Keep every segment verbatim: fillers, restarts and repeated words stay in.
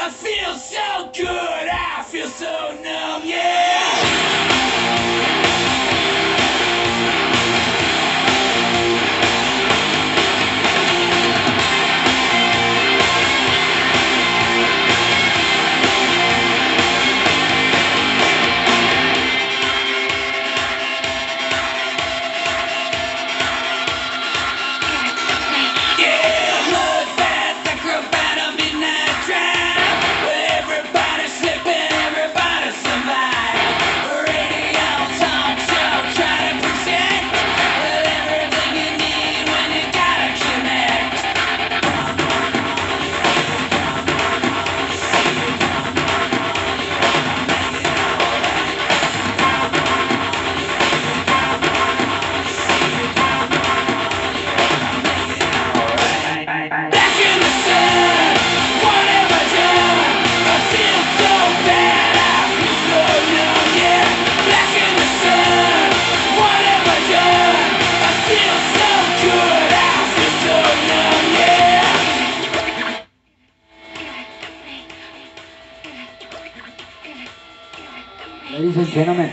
I feel so good, I feel so numb, yeah. Ladies and gentlemen,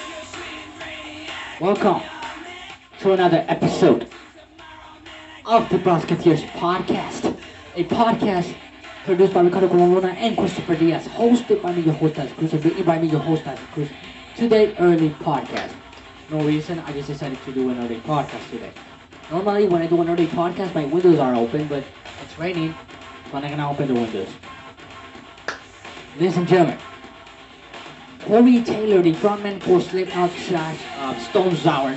welcome to another episode of the Brosketeers Podcast, a podcast produced by Ricardo Corona and Christopher Diaz, hosted by me, your host, as Cruz, and written by me, your host, as Cruz. Today, early podcast. No reason, I just decided to do an early podcast today. Normally, when I do an early podcast, my windows are open, but it's raining, so I'm not gonna open the windows. Ladies and gentlemen, Corey Taylor, the frontman for Slipknot slash uh, Stone Sour,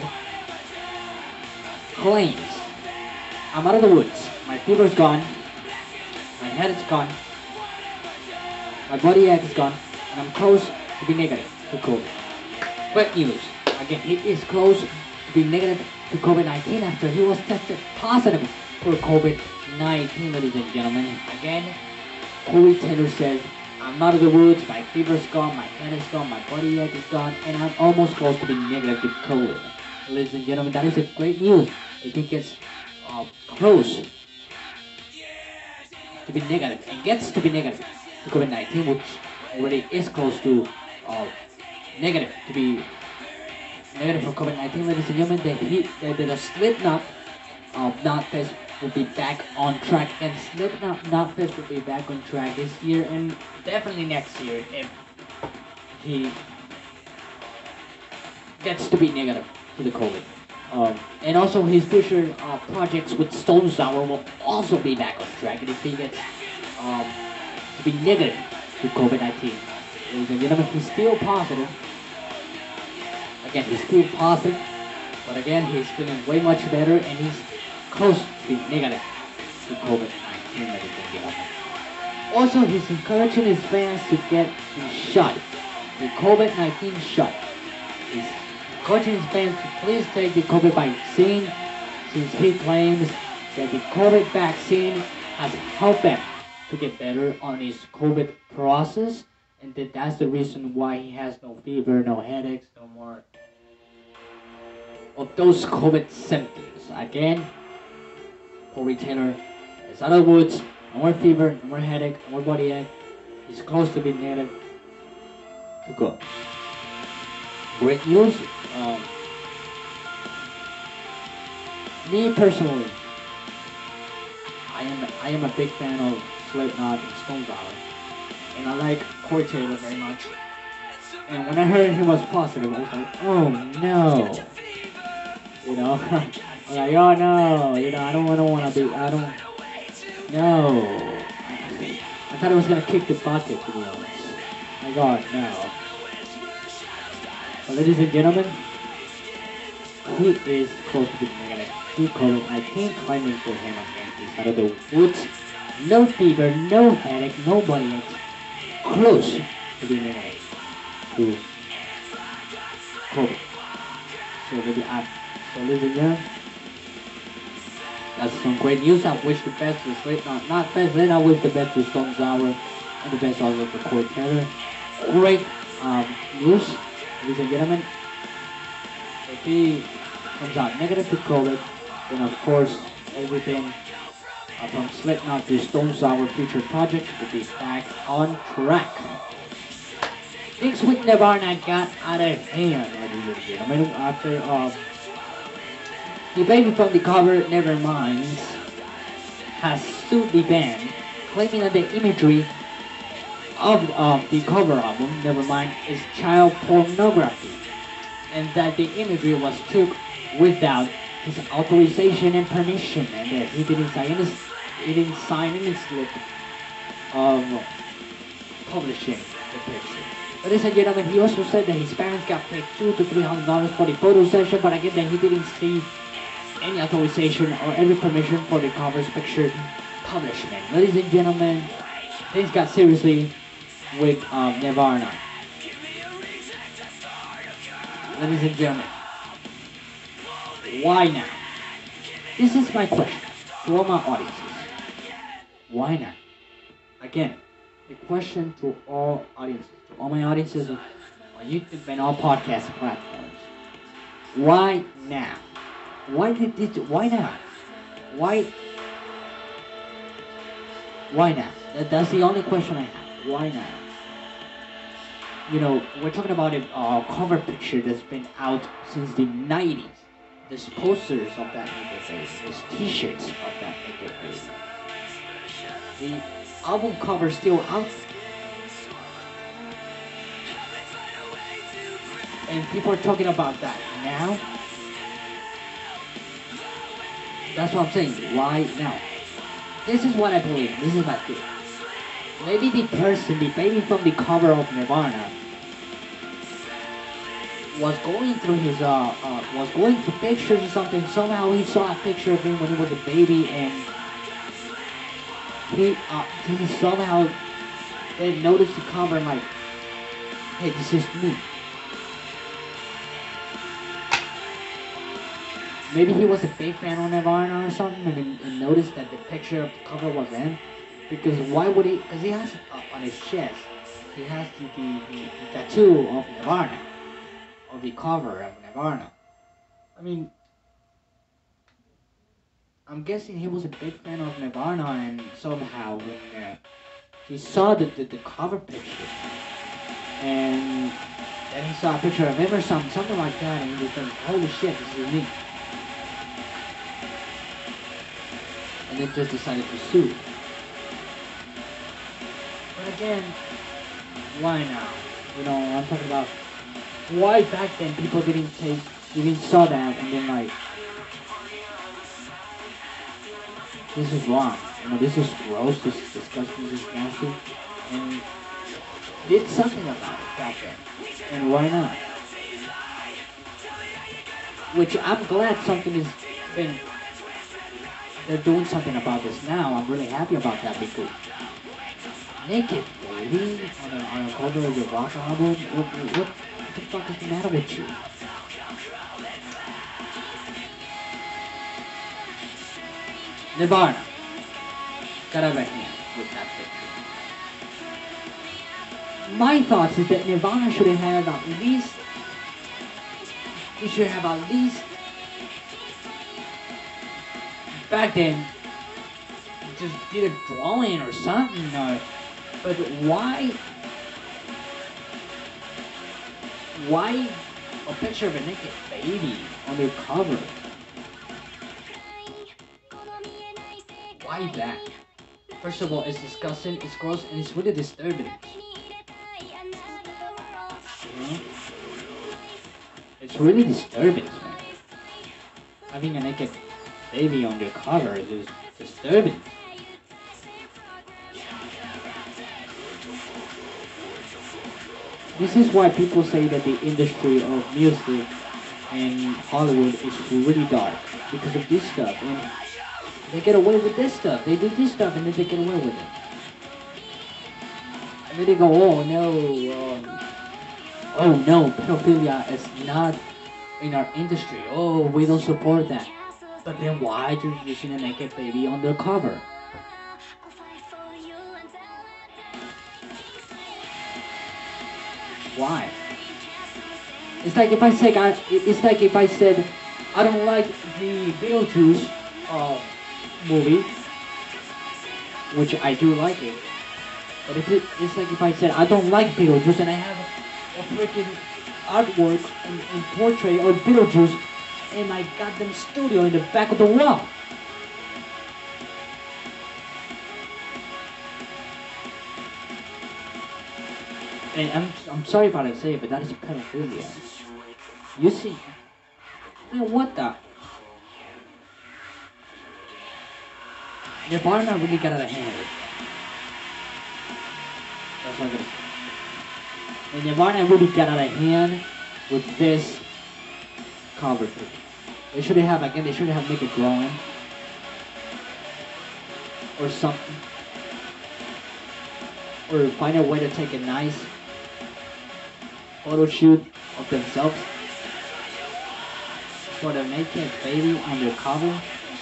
claims, I'm out of the woods, my fever's gone, my head is gone, my body ache is gone, and I'm close to be negative to COVID. Great news. Again, he is close to be negative to COVID nineteen after he was tested positive for COVID nineteen, ladies and gentlemen. Again, Corey Taylor says, I'm out of the woods, my fever's gone, my head is gone, my body ache is gone, and I'm almost close to being negative to COVID. Ladies and gentlemen, that is a great news. If he gets uh, close to be negative, and gets to be negative to COVID nineteen, which already is close to uh, negative to be negative for COVID nineteen, ladies and gentlemen, the, he, the, the, the Slipknot uh, Knotfest will be back on track, and Slipknot Knotfest will be back on track this year and definitely next year if he gets to be negative to the COVID. Um, and also his future uh, projects with Stone Sour will also be back on track, and if he gets um, to be negative to COVID nineteen. Ladies and gentlemen, he's still positive. Again, he's still positive, but again, he's feeling way much better, and he's close to being negative to COVID nineteen, ladies and gentlemen. Also, he's encouraging his fans to get the shot, the COVID nineteen shot. He's encouraging his fans to please take the COVID vaccine, since he claims that the COVID vaccine has helped him to get better on his COVID process, and that that's the reason why he has no fever, no headaches, no more of those COVID symptoms. Again, Corey Taylor is out of the woods, no more fever, no more headache, no more body ache. He's close to being negative to go. Great news. Um, me personally, I am I am a big fan of Slipknot and Stone Sour, and I like Corey Taylor very much. And when I heard he was positive, I was like, oh no. You know, I'm like, oh no, you know, I don't, I don't want to be, I don't, no. I thought I was going to kick the bucket, to be honest. My God, no. But ladies and gentlemen, he is close to being negative to COVID nineteen, claiming for him again. He's out of the woods, no fever, no headache, no body ache, close to being negative to COVID. So maybe I So ladies and gentlemen, that's some great news. I wish the best to Slipknot, not best, then I wish the best to Stone Sour, and the best also for Corey Taylor. Great um, news, ladies and gentlemen. If he comes out negative to COVID, then of course everything Uh, from Slipknot to Stone Sour future project will be back on track. Things with Nirvana got out of hand, ladies and gentlemen, after uh, the baby from the cover, Nevermind, has sued the band, claiming that the imagery of uh, the cover album, Nevermind, is child pornography, and that the imagery was took without his authorization and permission, and that he didn't sign any, he didn't sign any slip of publishing the picture. Ladies and gentlemen, he also said that his parents got paid two to three hundred dollars for the photo session, but again that he didn't see any authorization or any permission for the cover's picture publishment. Ladies and gentlemen, things got seriously with um, Nirvana. Ladies and gentlemen, why now? This is my question to all my audiences. Why now? Again, the question to all audiences, to all my audiences on YouTube and all podcast platforms. Why now? Why did this? Why now? Why? Why now? That, that's the only question I have. Why now? You know, we're talking about a uh, cover picture that's been out since the nineties. There's posters of that naked baby. There's t-shirts of that naked baby. The album cover is still out. And people are talking about that now. That's what I'm saying. Why now? This is what I believe. This is my theory. Maybe the person, the baby from the cover of Nirvana, was going through his uh, uh was going through pictures or something. Somehow he saw a picture of him when he was a baby, and he uh he somehow they noticed the cover and like, hey, this is me. Maybe he was a big fan of Nirvana or something, and, he, and noticed that the picture of the cover was him. Because why would he? Because he has uh, on his chest, he has the, the, the, the tattoo of Nirvana, of the cover of Nirvana. I mean, I'm guessing he was a big fan of Nirvana, and somehow when uh, he saw the, the, the cover picture, and then he saw a picture of him or something, something like that, and he just went, holy shit, this is me. And then just decided to sue. But again, why now? You know, I'm talking about why back then people didn't take, didn't saw that and then like, this is wrong. You know, this is gross, this is disgusting, this is nasty. And did something about it back then. And why not? Which I'm glad something has been, they're doing something about this now. I'm really happy about that because naked baby on a, on a cover of your rock album? What, what, what the fuck is the matter with you? Nirvana got out of hand with that picture. My thoughts is that Nirvana should have at least, he should have at least, back then, just did a drawing or something, or, but why, why a picture of a naked baby on their cover? Why that? First of all, it's disgusting, it's gross, and it's really disturbing. Mm-hmm. It's really disturbing, man. Having a naked baby on their cover is disturbing. This is why people say that the industry of music in Hollywood is really dark, because of this stuff. And they get away with this stuff. They do this stuff and then they get away with it. And then they go, oh no, um, oh no, pedophilia is not in our industry. Oh, we don't support that. But then why are you using a naked baby on the cover? Why? It's like if I said, I, it's like if I said, I don't like the Beetlejuice uh, movie, which I do like it. But if it, it's like if I said I don't like Beetlejuice and I have a, a freaking artwork and, and portrait of Beetlejuice in my goddamn studio in the back of the wall. And I'm I'm sorry if I say it, but that is pedophilia. You see, man, what the? Nirvana really got out of hand. That's what I'm gonna say. And Nirvana really got out of hand with this cover picture. They should have again. They should have make a drawing or something, or find a way to take a nice photo shoot of themselves for the naked baby on their cover.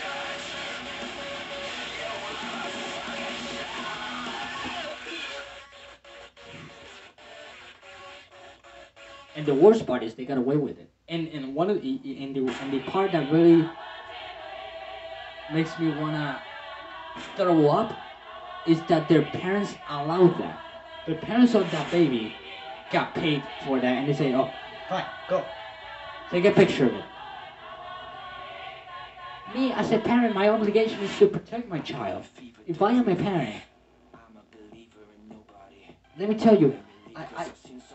And the worst part is they got away with it. And and one of the in the and the part that really makes me wanna throw up is that their parents allowed that. The parents of that baby got paid for that, and they say, "Oh, fine, go, take a picture of it." Me, as a parent, my obligation is to protect my child. If I am a parent, let me tell you, I, I,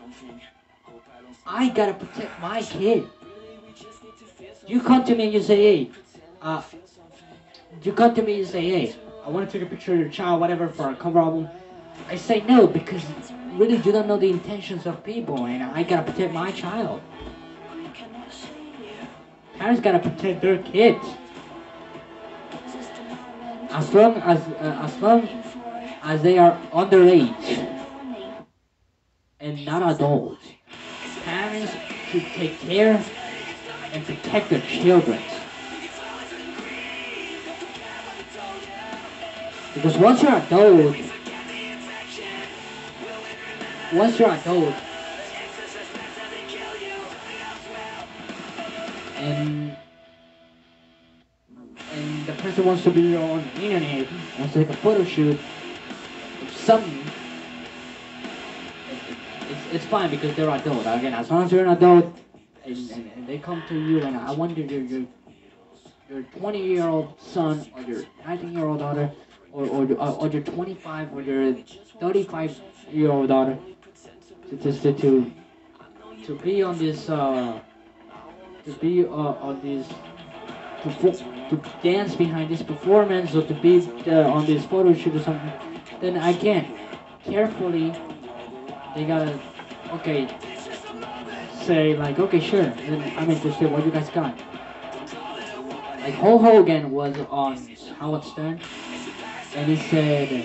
I gotta protect my kid. You come to me and you say, hey, uh, you come to me and say, hey, I want to take a picture of your child, whatever, for a cover album. I say no, because really you don't know the intentions of people, and I gotta protect my child. Parents gotta protect their kids. As long as, uh, as long as they are underage and not adults, parents should take care and protect their children. Because once you're adult, once you're adult, and and the person wants to be on the internet, wants to take a photo shoot of something, it's, it's fine because they're adult. Again, as long as you're an adult, and, and, and they come to you, and I wonder your your your twenty year old son or your nineteen year old daughter, or or, or, or your twenty-five or your thirty-five year old daughter, to to to to be on this uh to be uh, on this to to dance behind this performance, or to be uh, on this photo shoot or something, then again, carefully, they gotta, okay, say like, okay, sure, then I'm interested, what you guys got? Like Hulk Hogan was on Howard Stern, and he said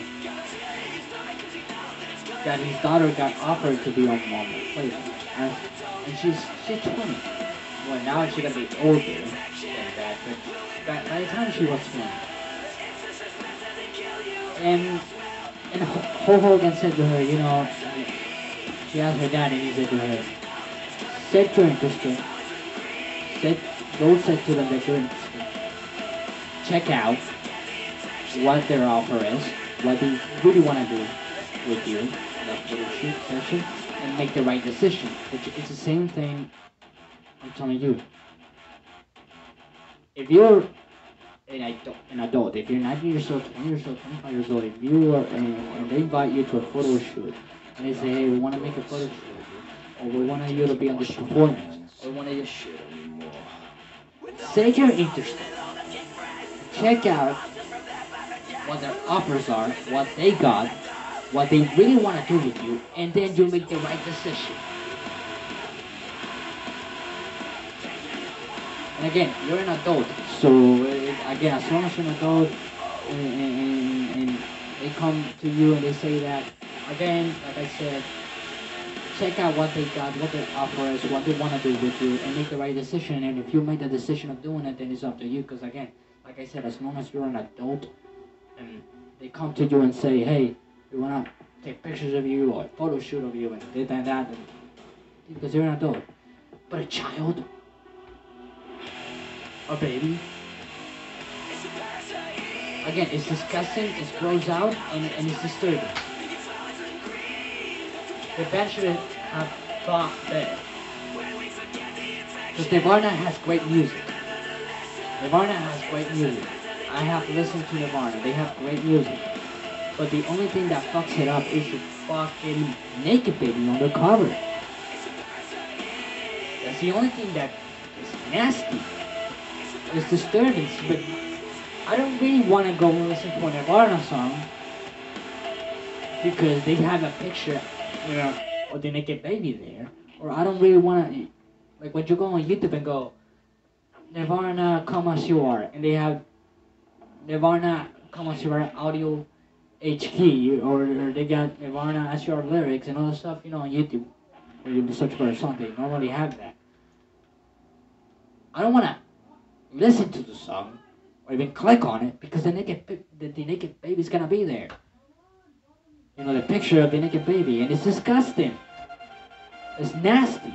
that his daughter got offered to be on Mom Playboy, right? And she's she's twenty. Well, now she's gonna be older than that, but by, by the time she was twenty, and and Hulk Hogan said to her, you know, she asked her dad, and he said to her, "Said you're interested. Said go said to them that you're interested. Check out what their offer is, what they really want to do with you in that photo shoot session, and make the right decision." Which it's the same thing I'm telling you. If you're an adult, an adult, if you're nineteen years old, twenty years old, twenty-five years old, if you are, and, and they invite you to a photo shoot, and they say, hey, we want to make a photo shoot, or we want you to be on this performance, or we want you to say you're interested. Check out what their offers are, what they got, what they really want to do with you, and then you make the right decision. And again, you're an adult, so uh, again, as long as you're an adult, and, and, and they come to you and they say that, again, like I said, check out what they got, what their offer is, what they want to do with you, and make the right decision. And if you make the decision of doing it, then it's up to you. Because again, like I said, as long as you're an adult, and they come to you and say, hey, we want to take pictures of you or a photo shoot of you and this and that, and, because you're an adult. But a child, a baby, Again, it's disgusting, it's gross out, and, and it's disturbing. The band should have thought better. Because Nirvana has great music. Nirvana has great music. I have listened to Nirvana. They have great music. But the only thing that fucks it up is the fucking naked baby on the cover. That's the only thing that is nasty. It's disturbing. But I don't really want to go and listen to a Nirvana song because they have a picture, you know, of the naked baby there. Or I don't really want to, like when you go on YouTube and go, Nirvana, come as you are, and they have Nirvana, come as you are, audio H key, or, or they got Nirvana as your lyrics and all the stuff, you know, on YouTube, where you search for a song, they normally have that. I don't want to listen to the song, or even click on it, because the naked, the, the naked baby's gonna be there. You know, the picture of the naked baby, and it's disgusting. It's nasty.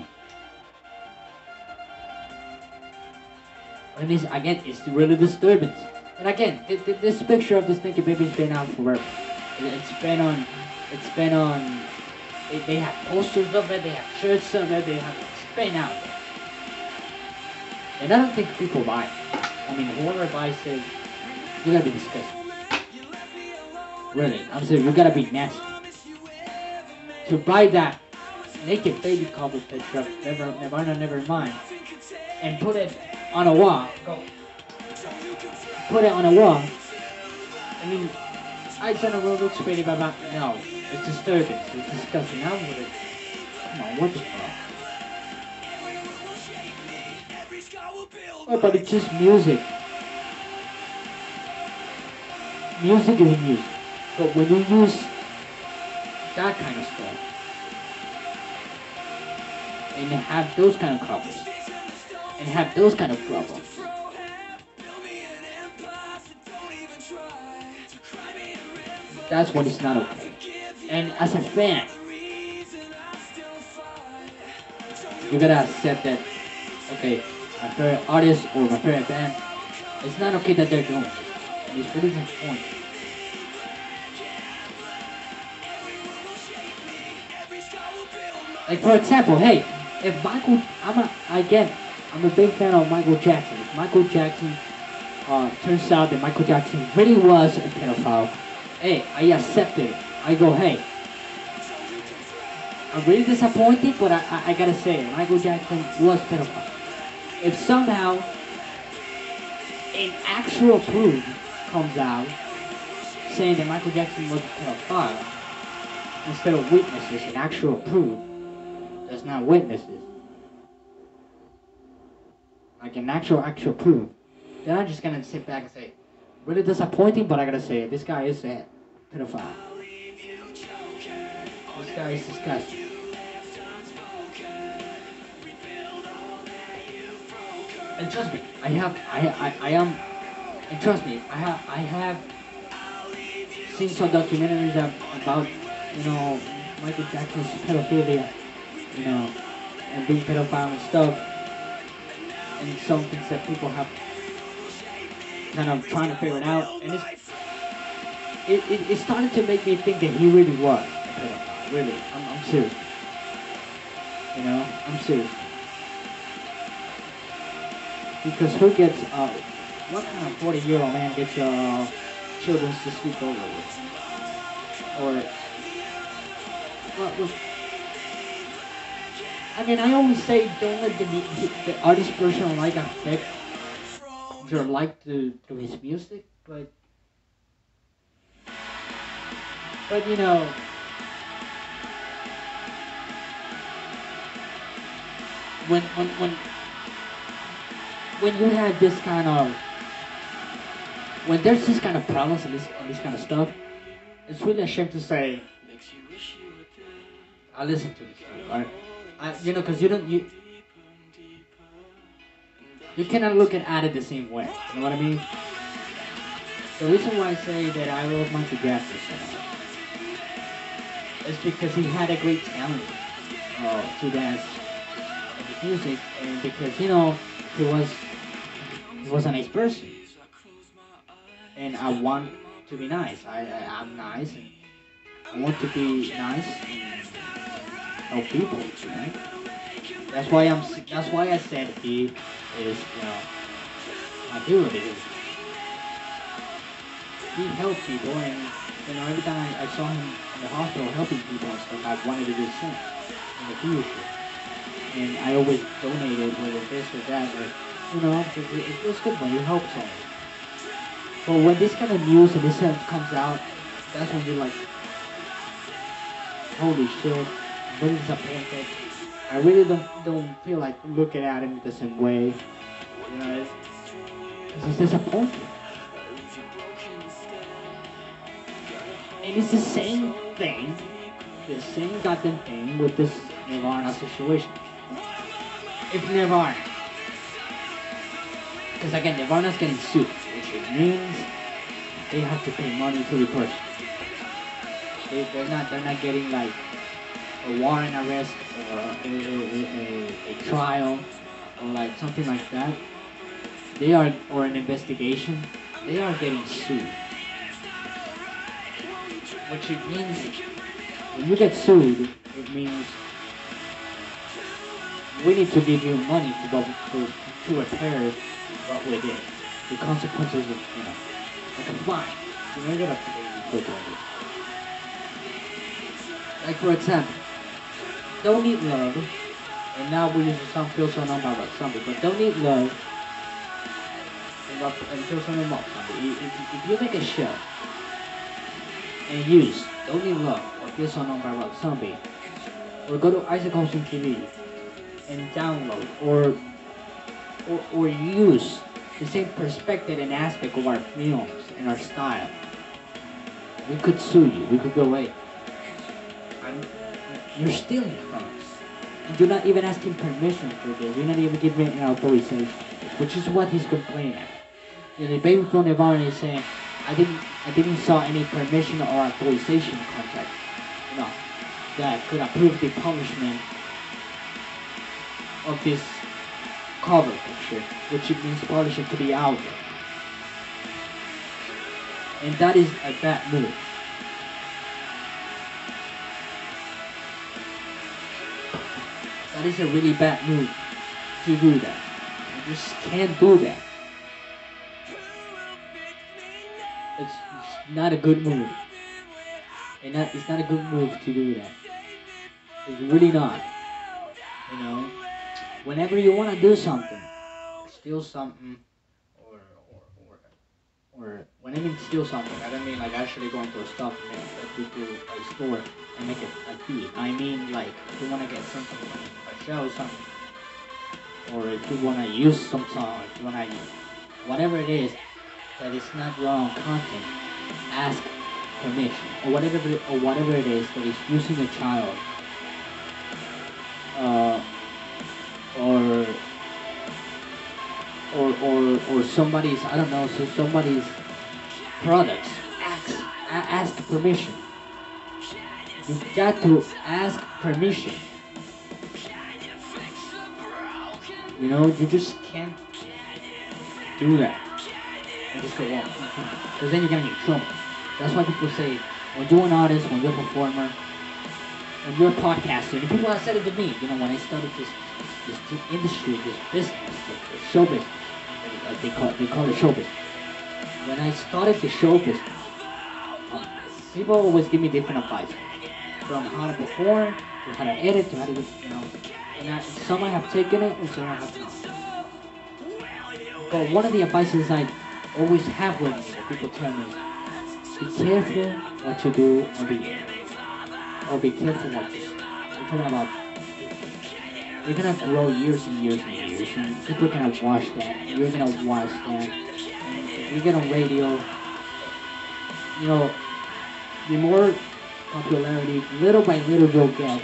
And this, again, it's really disturbing. And again, th th this picture of this naked baby's been out forever. It, it's been on, it's been on, they, they have posters of it, they have shirts of it, they have, it's been out there. And I don't think people buy it. I mean, whoever buys it, you gotta be disgusting. Really, I'm serious, you gotta be nasty. To buy that naked baby cover picture of Never, Nirvana Nevermind and put it on a wall, go. Put it on a wall. I mean, I said a world looks pretty, but no, it's disturbing. It's disgusting. How would it? Come on, what the fuck? Oh, but it's just music. Music is music. But when you use that kind of stuff and have those kind of covers and have those kind of problems, that's when it's not okay. And as a fan, you gotta accept that, okay, my favorite artist or my favorite band, it's not okay that they're doing it. It's really important. Like for example, hey, if Michael, I'm a, again, I'm a big fan of Michael Jackson. If Michael Jackson, uh, turns out that Michael Jackson really was a pedophile, hey, I accept it. I go, hey, I'm really disappointed, but I, I, I gotta say it. Michael Jackson was pedophile. If somehow an actual proof comes out saying that Michael Jackson was a pedophile, instead of witnesses, an actual proof, that's not witnesses, like an actual, actual proof, then I'm just gonna sit back and say, really disappointing, but I gotta say it. This guy is a pedophile. This guy is disgusting. And trust me, I have, I, I, I am, and trust me, I have, I have seen some documentaries about, you know, Michael Jackson's pedophilia, you know, and being pedophile and stuff, and some things that people have kind of trying to figure it out, and it's, it, it, it started to make me think that he really was a pedophile, really, I'm, I'm serious, you know, I'm serious. Because who gets, uh, what kind of forty year old man gets uh, children to sleep over with? Or, well, well, I mean, I always say don't let the, the, the artist person like affect your like to, to his music, but, but you know, when, when, when, when you have this kind of, when there's this kind of problems and this, and this kind of stuff, it's really a shame to say, I listen to this, right? I, you know, because you don't, you, you cannot look at it the same way, you know what I mean? The reason why I say that I love Michael Jackson so much is because he had a great talent uh, to dance and his music, and because, you know, he was, he was a nice person. and I want to be nice. I, I I'm nice, and I want to be nice and help people. You know? That's why I'm. s- That's why I said he is, you know, my hero, because he helped people, and you know, every time I, I saw him in the hospital helping people and stuff, I wanted to do the same in the future. And I always donated, whether this or that, or you know, because it, it feels good when you help someone. But when this kind of news and this stuff comes out, that's when you're like, holy shit, I'm really disappointed. I really don't don't feel like looking at him the same way. You know, it's, it's disappointing. And it's the same thing, the same goddamn thing with this Nirvana situation. If Nirvana, because again, Nirvana's getting sued, which it means they have to pay money to the person. They, they're not they're not getting like a warrant arrest or a, a, a, a trial or like something like that. They are, or an investigation. They are getting sued, which it means when you get sued, it means we need to give you money to go to, to repair what we did. The consequences of, you know, like a fine. You know, you gotta pay for it. Like for example, Don't Need Love, and now we use the song Feel So Numb by Rob Zombie, but Don't Need Love and, Rob, and Feel So Numb by Rob Zombie. If, if you make a show and use Don't Need Love or Feel So Numb by Rob Zombie, or go to Isaac Olsen T V and download, or, or, or use the same perspective and aspect of our films and our style, we could sue you, we could go away. I'm, you're stealing from us. And you're not even asking permission for this. You're not even giving an authorization, which is what he's complaining at. You know, the baby from Nirvana is saying, I didn't, I didn't saw any permission or authorization contract, you know, that could approve the publishment of this cover picture, which it means publishing to be out there. And that is a bad move. That is a really bad move to do that. You just can't do that. It's, it's not a good move. And that, it's not a good move to do that. It's really not. You know, whenever you want to do something, steal something, or or or, or when I mean steal something, I don't mean like actually going to a store and uh, to, to a store and make a, a thief. I mean like if you want to get something from a show or something, or if you want to use some song, if you want to use whatever it is that is not your own content, ask permission, or whatever it- or whatever it is that is using a child, uh, or or or or somebody's, I don't know, so somebody's products. Ask a- ask permission. You've got to ask permission. You know, you just can't do that and just go off. Because then you're gonna get in trouble. That's why people say, when you're an artist, when you're a performer, when you're a podcaster, and people have said it to me, you know, when I started this this, this industry, this business, the, the show business, like they call they call it show business. When I started the show business, um, people always give me different advice, from how to perform, to how to edit, to how to, you know, and I, some I have taken it, and some I have not. But one of the advices I always have with me, that people tell me, be careful what you do on the air, or be careful what you say. We're talking about, you're gonna grow years and years and years, and people are gonna watch that, you're gonna watch that, and if you get on radio, you know, the more popularity, little by little you'll get,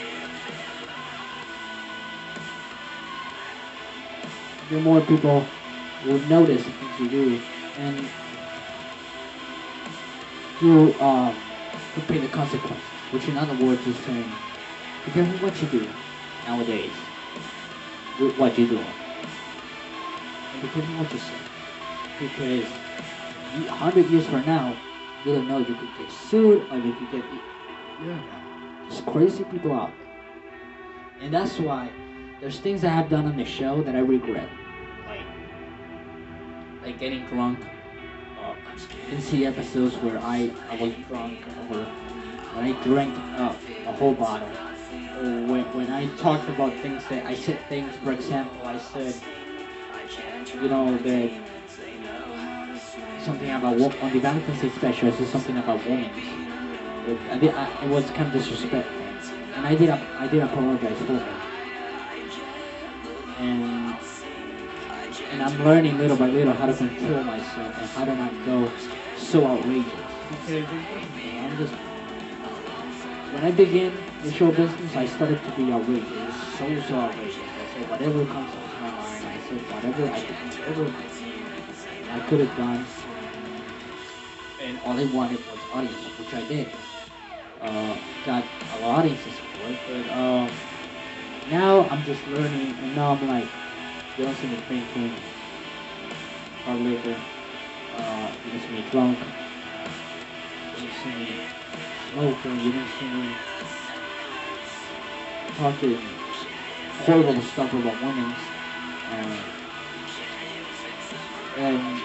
the more people will notice the things you do, and you uh, will pay the consequences, which in other words is saying, be careful what you do nowadays, with what you do, and be careful what you say, because a hundred years from now, you don't know if you could get sued or if you could get. You don't know. There's crazy people out there, and that's why there's things I have done on the show that I regret, like like getting drunk. Uh, you can see episodes where I I was drunk or when I drank uh, a whole bottle. Or when, when I talked about things that I said things, for example, I said, you know, that something about wo- on the Valentine's Day special, I said something about women. It, I did, I, it was kind of disrespectful, and I did, ap- I did apologize for it. And and I'm learning little by little how to control myself and how to not go so outrageous. I'm just when I began the show business, I started to be outrageous, so so outrageous. I said whatever comes to my mind. I said whatever I whatever I could have done, and all I wanted was audience, which I did. Uh, got a lot of audiences for it, but um, now I'm just learning, and now I'm like, you don't see me drinking hard liquor, uh, you don't see me drunk, you don't see me smoking, you don't see me talking horrible stuff about women, uh, and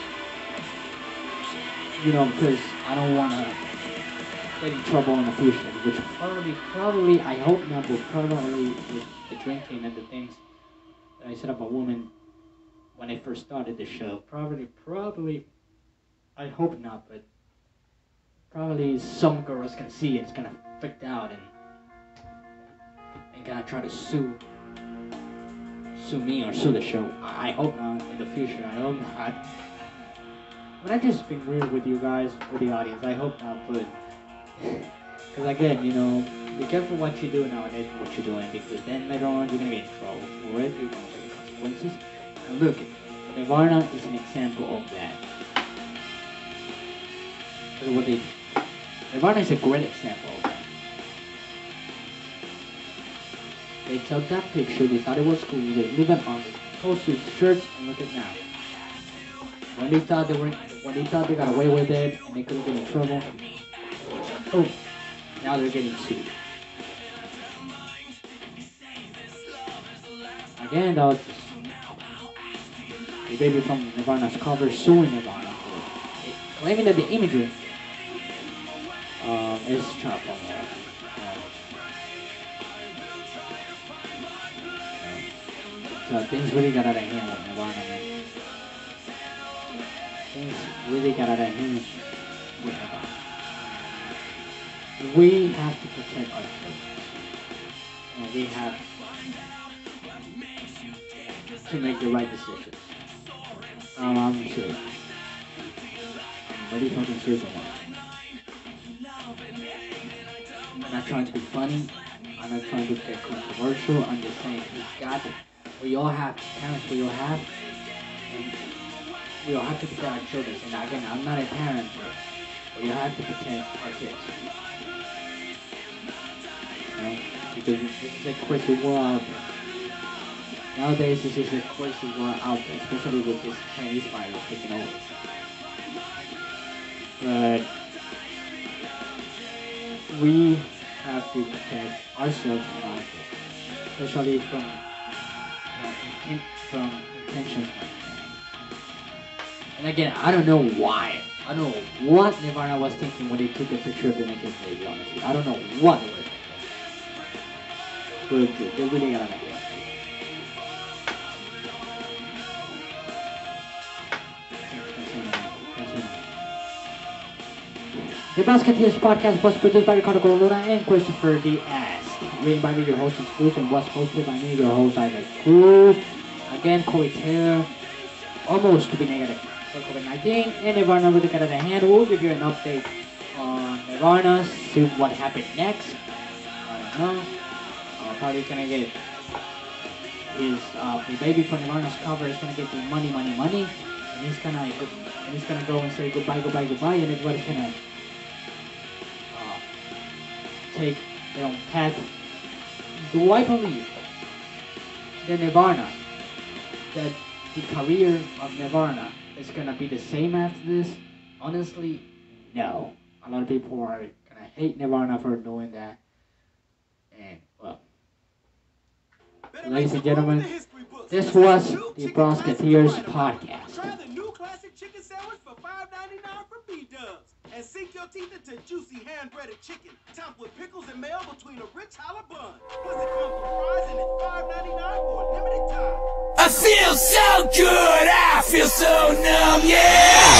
you know, because I don't want to get in trouble in the future, which probably, probably, I hope not, but probably with the drinking and the things that I said about women when I first started the show, probably, probably, I hope not, but probably some girls can see it's gonna freak out and and gonna try to sue, sue me or sue the show. I I hope not in the future. I hope not. But I just been real with you guys, with the audience. I hope not, but because again, you know, be careful what you do nowadays, what you're doing, because then later on you're gonna get in trouble for it. You're gonna pay the consequences. And look, Nirvana is an example of that. Look at what they. Nirvana is a great example of that. They took that picture, they thought it was cool, they leave it on, posted shirts, and look at now. When they thought they were, when they thought they got away with it, and they couldn't get in trouble, oh, now they're getting sued. Again, that was the baby from Nirvana's cover suing Nirvana for it, claiming that the imagery um, is chopped on there. So things really got out of hand with Nirvana, man. Things really got out of hand with Nirvana. We have to protect our children. You know, we have to make the right decisions. Um, I'm serious. I'm really fucking serious on that. I'm not trying to be funny. I'm not trying to get controversial. I'm just saying we got it. We all have parents. We all have, and we all have to protect our children. And again, I'm not a parent, but we all have to protect our kids. You know, because this is a crazy world out there. Nowadays, this is a crazy world out there, especially with this Chinese virus taking over. But we have to protect ourselves and our kids, especially from In, from intentions. And again, I don't know why. I don't know what Nirvana was thinking when they took a picture of the naked baby, honestly. I don't know what they were thinking. But they really got an idea. The Basketeers podcast was produced by Ricardo Corona and Christopher Diaz. Written by me, your host, Cruz, and was hosted by me, your host, Isaac Cruz. Again, Corey Taylor, almost to be negative for COVID nineteen, and Nirvana really got out of hand. We'll give you an update on Nirvana, see what happened next. I don't know. Uh, probably gonna get his uh, the baby from Nirvana's cover is gonna get the money, money, money, and he's gonna and he's gonna go and say goodbye, goodbye, goodbye, and everybody's gonna uh, take their own path. Do I believe that Nirvana, that the career of Nirvana, it's gonna be the same after this? Honestly, no. A lot of people are gonna hate Nirvana for doing that. And well, ladies and gentlemen, this was the Brosketeers podcast. Try the new classic chicken sandwich for five ninety-nine from B-Dubs. And sink your teeth into juicy hand-breaded chicken, topped with pickles and mayo between a rich challah bun. Plus it comes with fries and it's five ninety-nine for a limited time. I feel so good, I feel so numb, yeah!